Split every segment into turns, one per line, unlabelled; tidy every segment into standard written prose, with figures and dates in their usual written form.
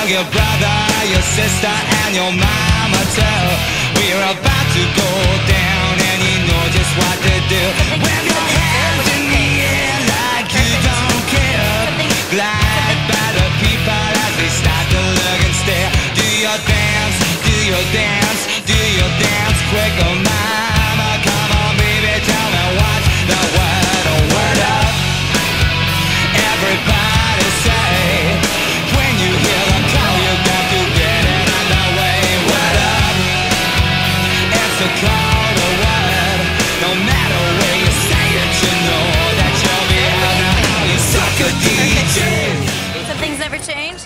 hug your brother, your sister, and your mama too. We're about to go down, and you know just what to do. Wave your hands in the air like you don't care. Glide by the people as they start to look and stare. Do your dance, do your dance, do your dance quick, oh mama. Come on, baby, tell me what's the word, oh word up. Everybody say, when you hear the call, you got to get it underway. Word up, it's a call to word. No matter where you say it, you know that you'll be out now. You suck a DJ.
Some things never change.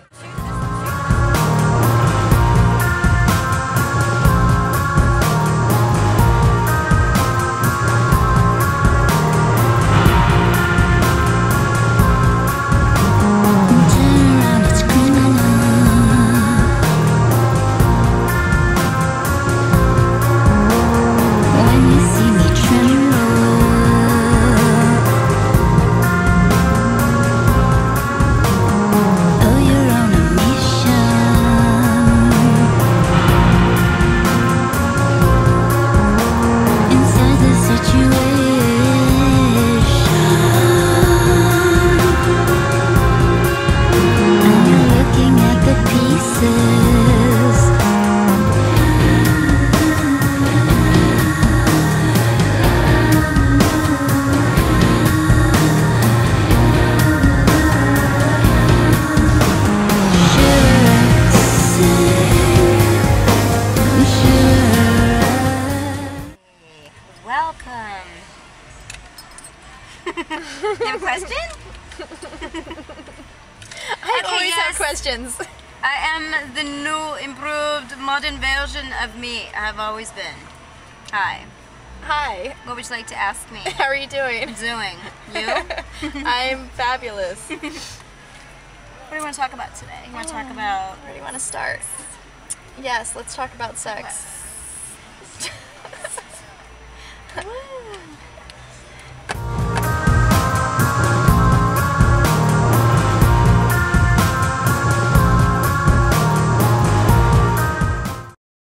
Welcome. You have a question?
I always have questions.
I am the new, improved, modern version of me. I've always been. Hi.
Hi.
What would you like to ask me?
How are you doing?
I'm doing. You?
I'm fabulous.
What do you want to talk about today? You want to talk about...
Where do you want to start? Yes, let's talk about sex.